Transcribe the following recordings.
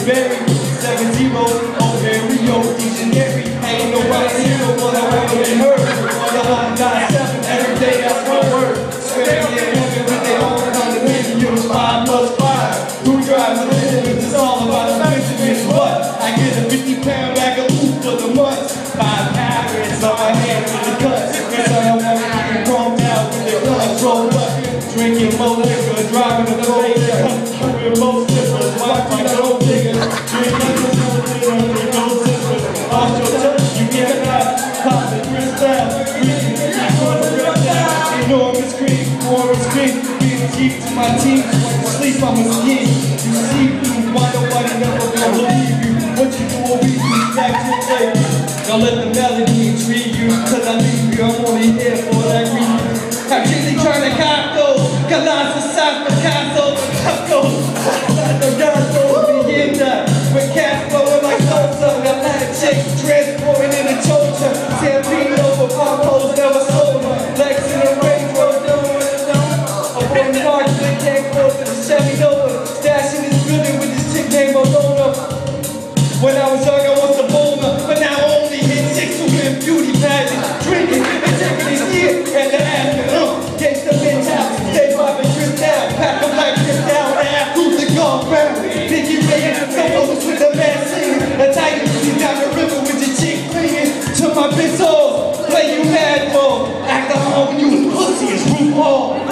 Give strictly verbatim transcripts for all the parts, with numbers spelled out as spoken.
Berry, seven zero, over in Rio de Janeiro. Ain't nobody here, no one I wanna be heard. On the line, nine seven, every day that's one word. Spending it living with their own condominiums, five plus five. Who drives the living? It's all about the Benjamins. But I get a fifty pound bag of loot for the month. Five carrots on my hands with the cuts. Cause I don't wanna get thrown out with the guns rolled up. Drinking more liquor, driving the boat, with most sippers, wife like gold diggers. Drink nothing more than the gold sippers. Off your touch, you get that. Pop the crystal, breathing, you want to rip down. Enormous cream, orange cream, being cheap to my team. When you sleep, I'm a ski. You see me, why nobody never gonna believe you? What you do will be back to the day. Don't let the melody intrigue you, cause I leave you, I'm only here for that reason. I'm really trying to Costco, Colossus, South Picasso, Costco, Santo Gato, Vienda, with cash flowing like salsa, Atlantic chicks transporting in a Georgia, Tampino for Pompos, never sold her, Lex in the Range Rover, up on the market, they can't close to the Chevy Nova, stashing this building with this chick named Madonna. When I was young, I was a bowler, but now I only hit chicks who win beauty pageants, drinking and taking this year and the after. Gangsta bitch out, stay poppin' drip down, pack them like drip down, and ask who's the gun round. Biggie Ray and the solos with the man singing, a tiger see down the river with your chick clinging to my bitch hoes. Play you mad for, act like home when you was pussy as RuPaul.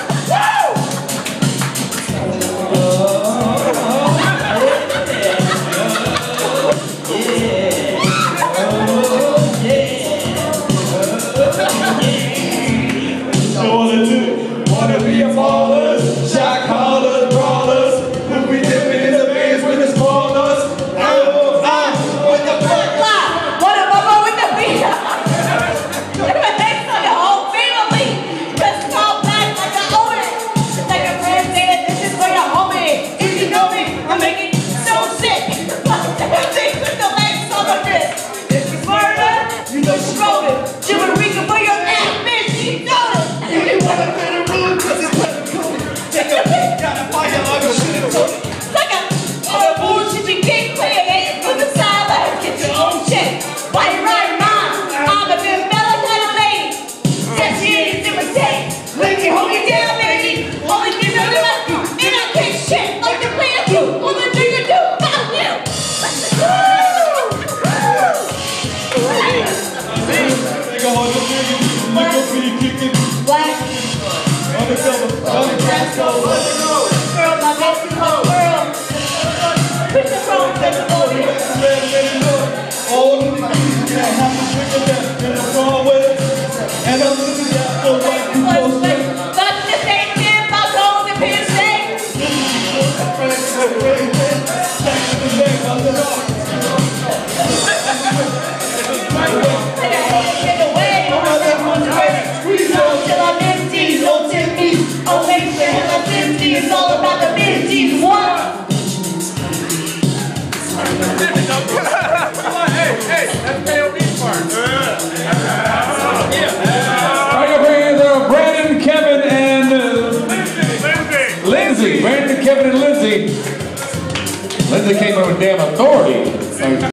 Wanna be a ballers, shot callers, brawlers. When we dipping in the bands with the spoilers. Oh, ah, what the fuck? What am I with the beat? Look at thanks for the whole family. Just call back like I own it. Just like a friend said, this is for your homie. If you know me, I'm making so sick. Things with the legs on the wrist. If you murder, you know she wrote it. Jibberica for your ass, bitch, you know it. If you wanna play the room, cause it's better cool. Take a pic, gotta fire like a shit and told it. Look at all the bullshit you keep playing, ain't from the sideline. Get your own shit. Why you riding mine? I'm a good fella kind of lady. Yes, she is a mistake. Let me hold you down, baby. Only thing I do, and I kick shit like the player do. Only thing you do, fuck you. Nigga, hold your nigga, like a pretty kicking. Black. Undercover, undercover, Girl, my Mexico girl. Push the phone, take the booty. All the niggas that have to drink of that, and I'm wrong with it. And I'm looking at the white people. But the same thing about those in P S A. Take it away. Squeeze on till I'm empty. Don't tip me. I'll make sure I'm empty. It's all about the Benjis. What? Hey, hey, that's K O B part. Yeah. All right, your hands are Brandon, Kevin, and uh, Lindsay. Lindsay. Brandon, Kevin, and Lindsay. Lindsay came up with damn authority.